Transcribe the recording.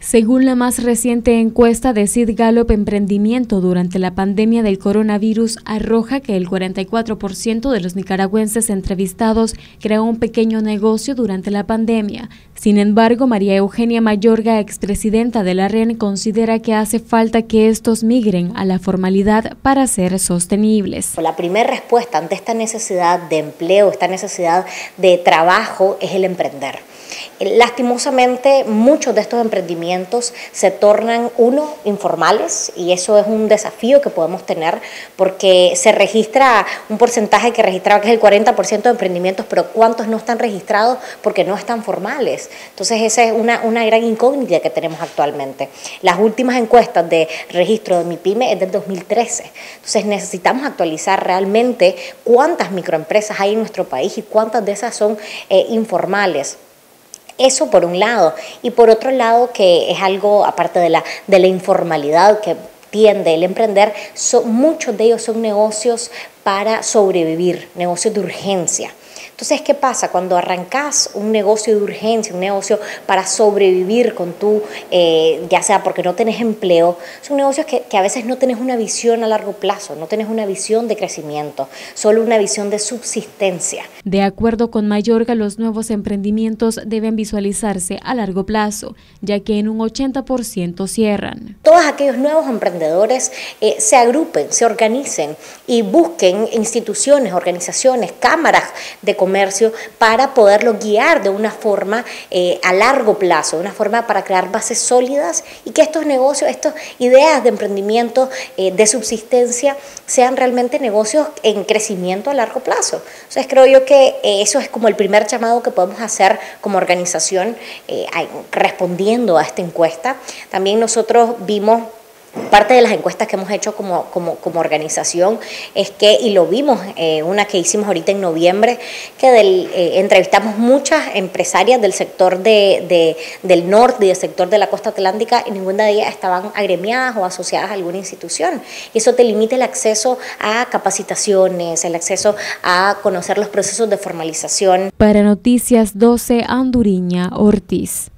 Según la más reciente encuesta de Sid Gallup Emprendimiento durante la pandemia del coronavirus, arroja que el 44% de los nicaragüenses entrevistados creó un pequeño negocio durante la pandemia. Sin embargo, María Eugenia Mayorga, expresidenta de la REN, considera que hace falta que estos migren a la formalidad para ser sostenibles. La primera respuesta ante esta necesidad de empleo, esta necesidad de trabajo, es el emprender. Lastimosamente, muchos de estos emprendimientos se tornan, informales, y eso es un desafío que podemos tener porque se registra un porcentaje que registraba que es el 40% de emprendimientos, pero ¿cuántos no están registrados porque no están formales? Entonces esa es una gran incógnita que tenemos actualmente. Las últimas encuestas de registro de MIPYME es del 2013, entonces necesitamos actualizar realmente cuántas microempresas hay en nuestro país y cuántas de esas son informales. Eso por un lado, y por otro lado, que es algo aparte de la informalidad que tiende el emprender, muchos de ellos son negocios para sobrevivir, negocios de urgencia. Entonces, ¿qué pasa? Cuando arrancas un negocio de urgencia, un negocio para sobrevivir con ya sea porque no tenés empleo, son negocios que a veces no tenés una visión a largo plazo, no tenés una visión de crecimiento, solo una visión de subsistencia. De acuerdo con Mayorga, los nuevos emprendimientos deben visualizarse a largo plazo, ya que en un 80% cierran. Todos aquellos nuevos emprendedores se agrupen, se organicen y busquen instituciones, organizaciones, cámaras de comercio para poderlo guiar de una forma a largo plazo, una forma para crear bases sólidas y que estos negocios, estas ideas de emprendimiento de subsistencia sean realmente negocios en crecimiento a largo plazo. Entonces creo yo que eso es como el primer llamado que podemos hacer como organización respondiendo a esta encuesta. También nosotros vimos parte de las encuestas que hemos hecho como organización es que, y lo vimos, una que hicimos ahorita en noviembre, que entrevistamos muchas empresarias del sector del norte y del sector de la costa atlántica y ninguna de ellas estaban agremiadas o asociadas a alguna institución. Y eso te limita el acceso a capacitaciones, el acceso a conocer los procesos de formalización. Para Noticias 12, Anduriña Ortiz.